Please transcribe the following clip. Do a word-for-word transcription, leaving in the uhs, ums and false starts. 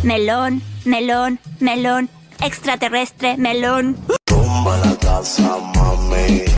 Melón, melón, melón, extraterrestre, melón. Tumba la casa, mami.